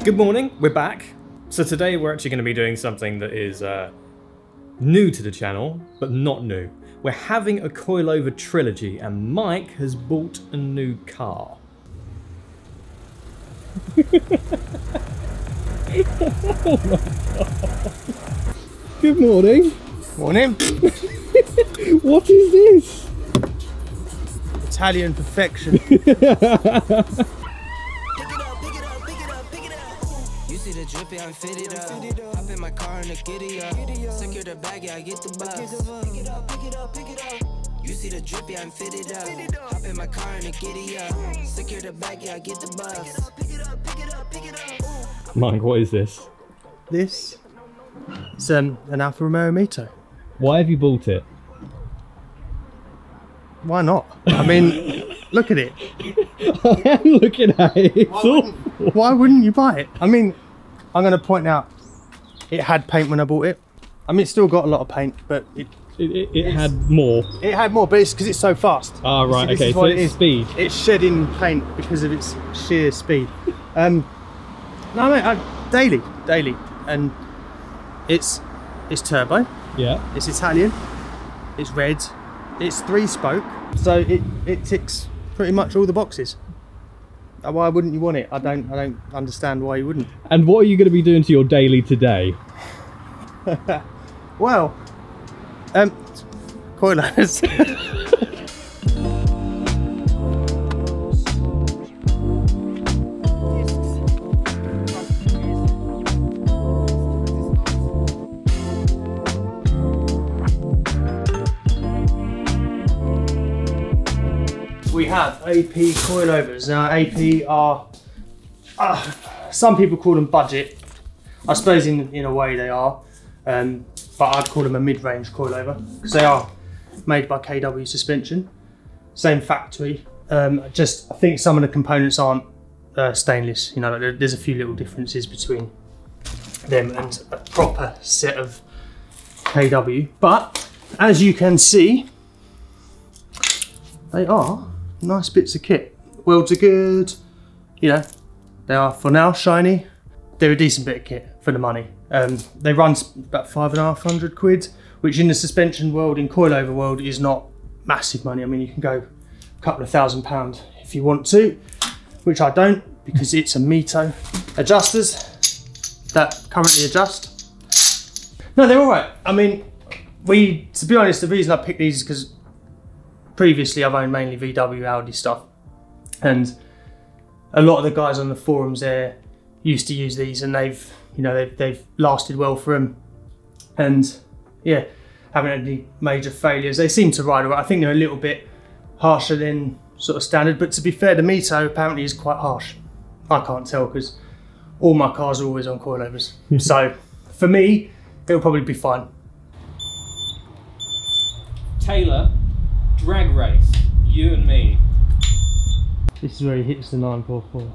Good morning, we're back. So today we're actually going to be doing something that is new to the channel, but not new. We're having a coilover trilogy and Mike has bought a new car. Oh my God. Good morning. Morning. What is this? Italian perfection. You see the drippy, I'm fitted up. Hop in my car and the giddy up. Secure the bag, yeah, I get the bus. Pick it up, pick it up, pick it up. You see the drippy, I'm fitted up. Hop in my car and the giddy up. Secure the bag, yeah, I get the bus. Pick it up, pick it up, pick it up. Mike, what is this? This is an Alfa Romeo MiTo. Why have you bought it? Why not? I mean, look at it. I am looking at it. Why wouldn't you buy it? I mean, I'm going to point out, it had paint when I bought it. I mean, it's still got a lot of paint, but it had more. It had more, but it's because it's so fast. Ah, right, okay, so it's speed. It's shedding paint because of its sheer speed. No, mate, daily, and it's turbo. Yeah. It's Italian. It's red. It's 3-spoke, so it ticks pretty much all the boxes. Why wouldn't you want it? I don't understand why you wouldn't. And what are you going to be doing to your daily today? Well, coilovers. We have AP Coilovers. Now AP are, some people call them budget. I suppose in a way they are, but I'd call them a mid-range coilover because they are made by KW Suspension, same factory. Just I think some of the components aren't stainless. You know, there's a few little differences between them and a proper set of KW. But as you can see, they are nice bits of kit. Welds are good, you know, they are for now shiny. They're a decent bit of kit for the money. They run about 5,500 quid, which in the suspension world, in coilover world, is not massive money. I mean, you can go a couple of £1,000 if you want to, which I don't because it's a MiTo. Adjusters that currently adjust. No, they're all right. I mean, to be honest, the reason I picked these is because previously I've owned mainly VW Audi stuff, and a lot of the guys on the forums there used to use these, and they've lasted well for them, and yeah, haven't had any major failures. They seem to ride all right. I think they're a little bit harsher than sort of standard, but to be fair, the MiTo apparently is quite harsh. I can't tell because all my cars are always on coilovers. So for me, it'll probably be fine. Taylor, drag race, you and me. This is where he hits the 944.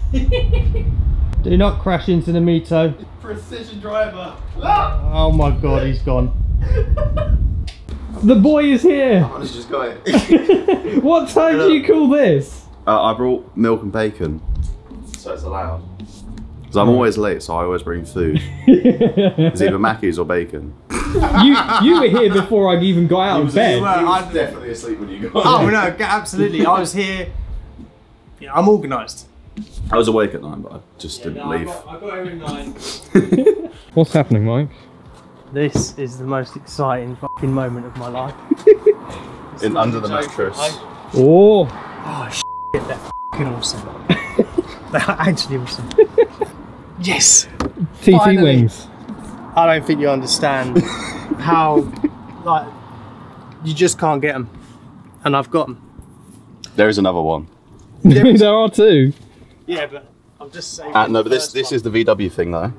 Do not crash into the MiTo. Precision driver. Oh my God, he's gone. The boy is here. I just got it. What time do you call this? I brought milk and bacon, so it's allowed. Because I'm always late, so I always bring food. It's either Mackey's or bacon. You were here before I even got out of bed. I was definitely asleep when you got Oh no, absolutely. I was here. Yeah, I'm organised. I was awake at 9, but I just didn't leave. I got here at 9. What's happening, Mike? This is the most exciting fucking moment of my life. Under the mattress. Oh Shit, they're fucking awesome. They're actually awesome. Yes! TT Finally. wings. I don't think you understand how, like, you just can't get them. And I've got them. There is another one. There are two. Yeah, but I'm just saying. No, but this is the VW thing though.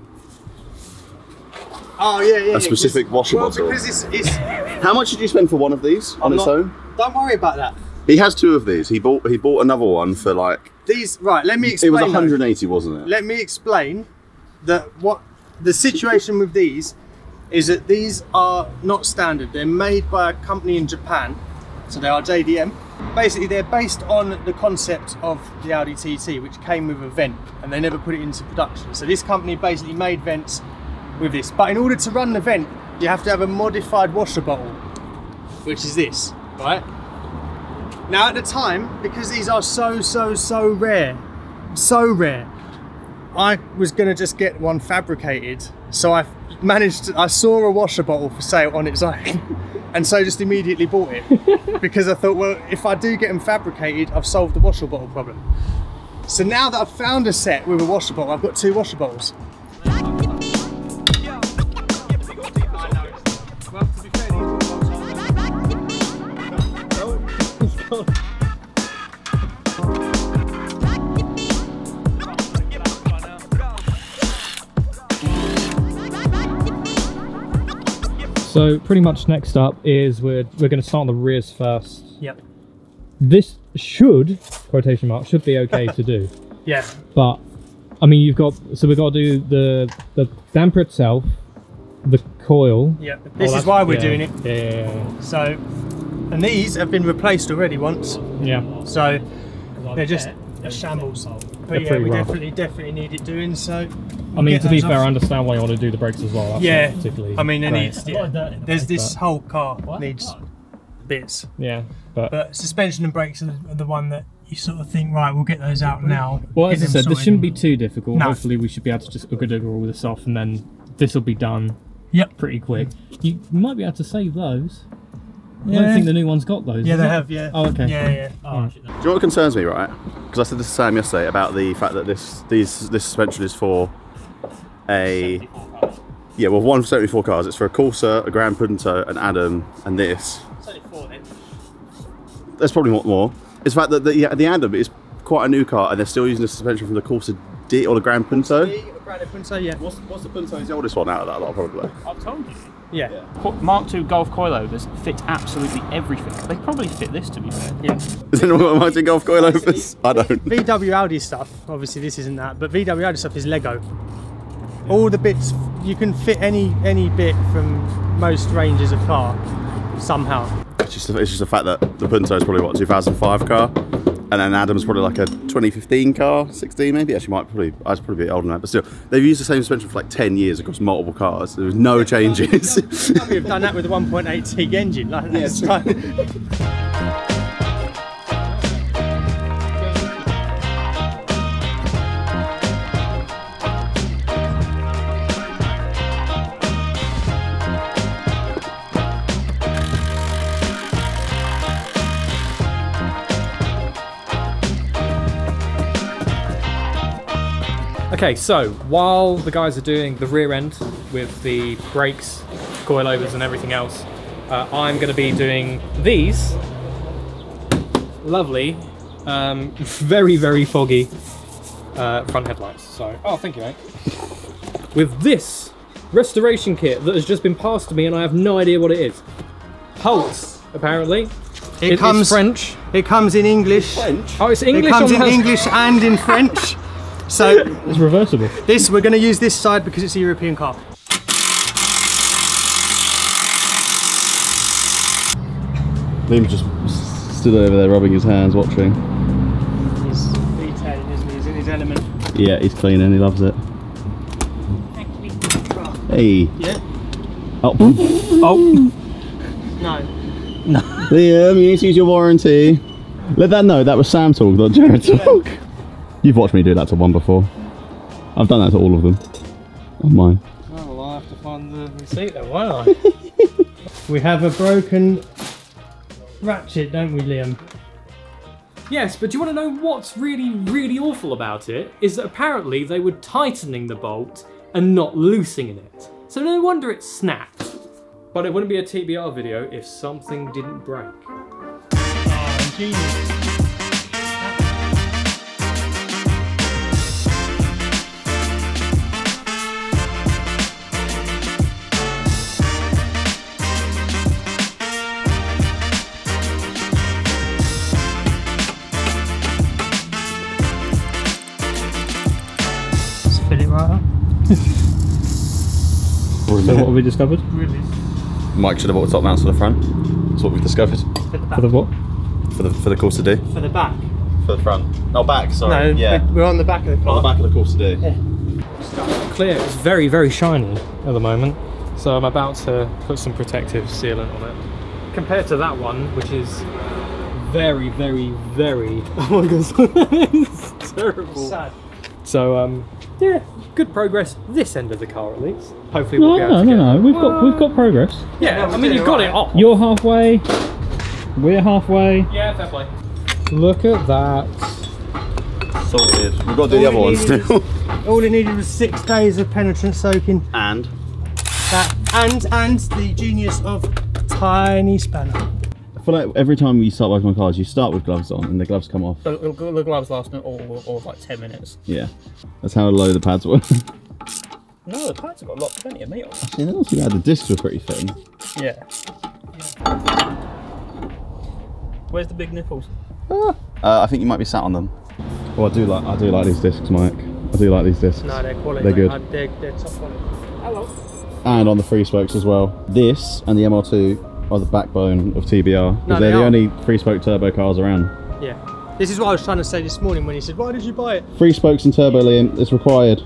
Oh yeah. A specific washer bottle. Because it's How much did you spend for one of these on its own? Don't worry about that. He has 2 of these. He bought another one for like. These, right, let me explain. It was 180, wasn't it? Let me explain that what the situation with these is that these are not standard. They're made by a company in Japan, so they are JDM, Basically, they're based on the concept of the Audi TT, which came with a vent, and they never put it into production. So this company basically made vents with this. But in order to run the vent, you have to have a modified washer bottle, which is this, right? Now at the time, because these are so rare, I was gonna just get one fabricated. So I saw a washer bottle for sale on its own. And so just immediately bought it because I thought, well, if I do get them fabricated, I've solved the washer bottle problem. So now that I've found a set with a washer bottle, I've got 2 washer bottles. So pretty much next up is we're going to start on the rears first. Yep. This should, quotation mark, should be okay to do. Yeah. But I mean, we've got to do the damper itself, the coil. Yeah. This is why we're doing it. Yeah. So, and these have been replaced already once. Yeah. So they're just a shambles. But yeah, we definitely need it doing. So I mean, to be fair, I understand why you want to do the brakes as well. That's yeah. Particularly I mean, it great. needs. Yeah, there's this whole car needs bits. Yeah. But suspension and brakes are the one that you sort of think, right, we'll get those out now. Well, as I said, this shouldn't be too difficult. No. Hopefully, we should be able to just ooga all this off, and then this will be done. Yep. Pretty quick. You might be able to save those. I don't think the new one's got those. Yeah, they have. Yeah. Oh, okay. Yeah. Oh. Do you know what concerns me, right? Because I said this to Sam yesterday about the fact that this suspension is for a... Yeah, well, one for 74 cars. It's for a Corsa, a Gran Punto, an Adam, and this. It's only 4 then. There's probably more. It's the fact that the Adam is quite a new car, and they're still using the suspension from the Corsa D or the Gran Punto. Gran Punto, yeah. What's the Punto? Is the oldest one out of that lot, probably. I've told you. Yeah. Mark II Golf coilovers fit absolutely everything. They probably fit this, to be fair. Yeah. Is anyone got Mark II Golf coilovers? I don't. VW Audi stuff, obviously this isn't that, but VW Audi stuff is Lego. All the bits, you can fit any bit from most ranges of car, somehow. It's just the fact that the Punto is probably, what, 2005 car? And then Adam's probably like a 2015 car, 16 maybe. Actually, I was probably a bit older than that, but still, they've used the same suspension for like 10 years across multiple cars. There was no changes. We've done that with the 1.8T engine. Like, that's Okay, so while the guys are doing the rear end with the brakes, coilovers and everything else, I'm going to be doing these lovely, very foggy front headlights. So, oh, thank you, mate. With this restoration kit that has just been passed to me and I have no idea what it is. Pulse, apparently. It's French. It comes in English. French? Oh, it's English. It comes in English and in French. So it's reversible. We're going to use this side because it's a European car. Liam's just stood over there rubbing his hands, watching. He's detailing, isn't he? He's in his element. Yeah, he's cleaning, he loves it. Hey. Yeah. Oh. No. Liam, you need to use your warranty. Let that know that was Sam talk, not Jared talk. You've watched me do that to one before. I've done that to all of them. On mine. Oh, well, I'll have to find the receipt then, won't I? We have a broken ratchet, don't we, Liam? Yes, but do you want to know what's really awful about it? Is that apparently they were tightening the bolt and not loosening it. So no wonder it snapped. But it wouldn't be a TBR video if something didn't break. Oh, genius. Fill it right up. So what have we discovered? Really? Mike should have bought top mounts to the front. That's what we've discovered. For the what? For the Corsa D? For the back. For the front. Oh, back, sorry. No, yeah. we're on the back of the car. On the back of the Corsa D. Yeah. Clear. It's very, very shiny at the moment. So I'm about to put some protective sealant on it. Compared to that one, which is very, very, very... Oh my god, it's terrible. Sad. So, yeah, good progress this end of the car at least. Hopefully we'll be able to get... No, we've got progress. Yeah, I mean, you've got it off. You're halfway. We're halfway. Yeah, fair play. Look at that. Sorted. We've got to do the other one still. All it needed was 6 days of penetrant soaking. And The genius of a tiny spanner. I feel like every time you start working on cars, you start with gloves on and the gloves come off. The gloves last all like 10 minutes. Yeah. That's how low the pads were. No, the pads have got plenty of meat on them. Actually, they're not too bad. The discs were pretty thin. Yeah. Where's the big nipples? I think you might be sat on them. Oh, I do like these discs, Mike. I do like these discs. No, they're quality. They're good. They're top quality. Hello. And on the free spokes as well. This and the MR2 are the backbone of TBR. Because No, they're they the are. only free spoke turbo cars around. Yeah. This is what I was trying to say this morning when he said, "Why did you buy it?" Free spokes and turbo, Liam, it's required.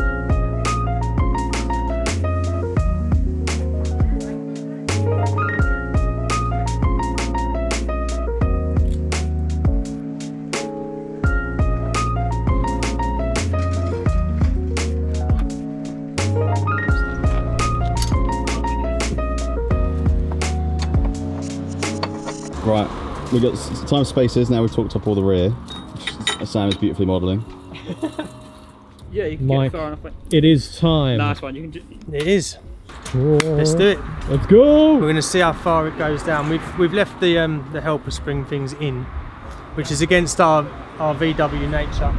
Right, we've got time spacers, now we've talked up all the rear, which Sam is beautifully modelling. Yeah, you can Mike, get far enough. it is time. Nice one. You can just. It is. Let's do it. Let's go! We're going to see how far it goes down. We've left the helper spring things in, which is against our VW nature.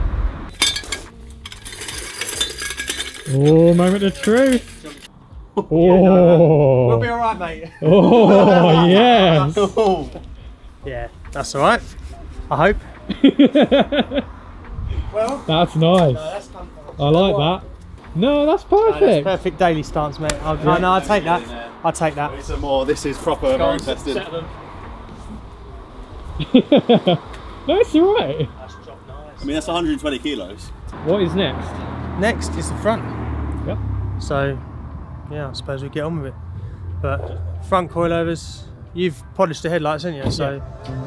Oh, moment of truth. Oh, We'll be all right, mate. oh yes. Yeah, that's all right. I hope. Well, That's nice. that's comfortable. I like that. No, that's That's perfect. perfect daily stance, mate. No, I'll take that. I'll take that. Some more, this is proper, very tested. No, it's alright. That's dropped nice. I mean, that's 120 kilos. What is next? Next is the front. Yep. So, yeah, I suppose we get on with it. But front coilovers, you've polished the headlights, haven't you? So.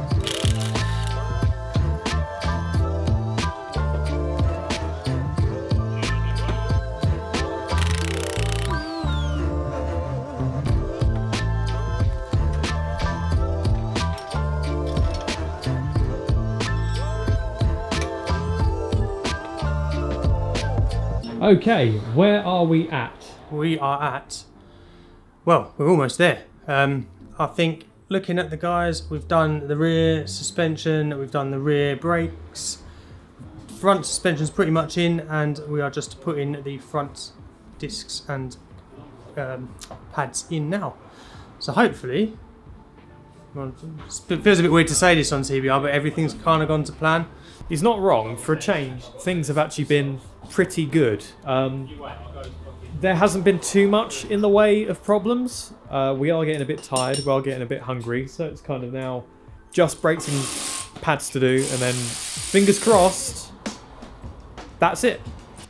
Okay, where are we at? We are at, well, we're almost there. I think looking at the guys, we've done the rear suspension, we've done the rear brakes, front suspension's pretty much in, and we are just putting the front discs and pads in now. So hopefully, well, it feels a bit weird to say this on TBR, but everything's kind of gone to plan. He's not wrong. For a change, things have actually been pretty good. There hasn't been too much in the way of problems. We are getting a bit tired, we are getting a bit hungry, so it's kind of now just brakes and pads to do, and then fingers crossed, that's it.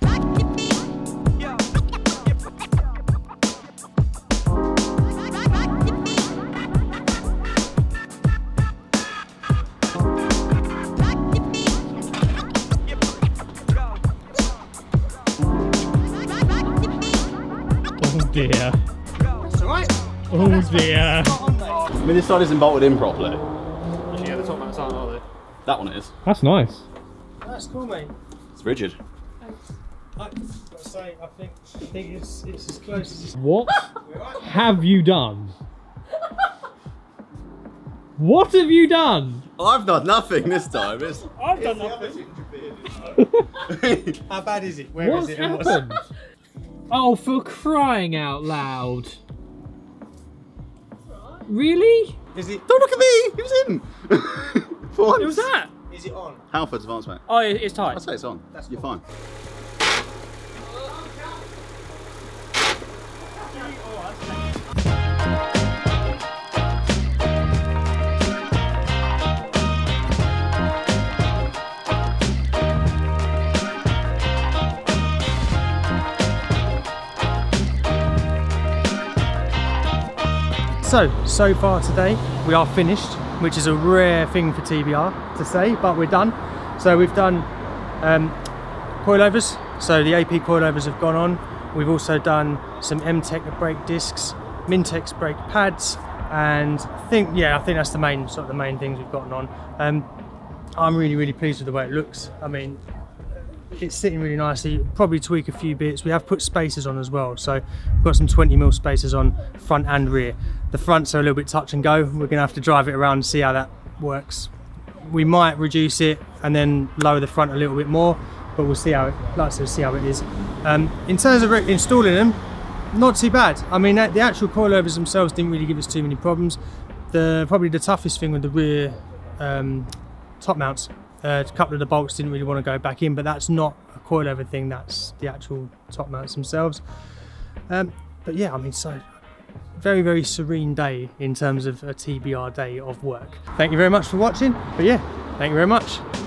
Oh dear. That's alright. Oh dear. I mean, this side isn't bolted in properly. Yeah, the top mats aren't, are they? That one is. That's nice. That's cool, mate. It's rigid. I gotta say, I think it's as close as it's. What have you done? What have you done? I've done nothing this time. I've done nothing. How bad is it? Where What's is it? And happened? Oh, for crying out loud. Really? Is it? Don't look at me! It was in! For once. It was that. Is it on? Halford's advance, mate. Oh, it's tight. I'd say it's on. You're fine. So far today we are finished, which is a rare thing for TBR to say, but we're done. So we've done coilovers, so the AP coilovers have gone on. We've also done some M-Tech brake discs, Mintex brake pads, and I think that's the main things we've gotten on. I'm really pleased with the way it looks. I mean, it's sitting really nicely. Probably tweak a few bits. We have put spacers on as well, so we've got some 20mm spacers on front and rear. The fronts are a little bit touch and go. We're gonna have to drive it around and see how that works. We might reduce it and then lower the front a little bit more, but we'll see how it is. In terms of installing them, not too bad. I mean, the actual coilovers themselves didn't really give us too many problems. Probably the toughest thing with the rear top mounts. A couple of the bolts didn't really want to go back in, but that's not a coilover thing, that's the actual top mounts themselves. But yeah, I mean, so very serene day in terms of a TBR day of work. Thank you very much for watching, but yeah, thank you very much.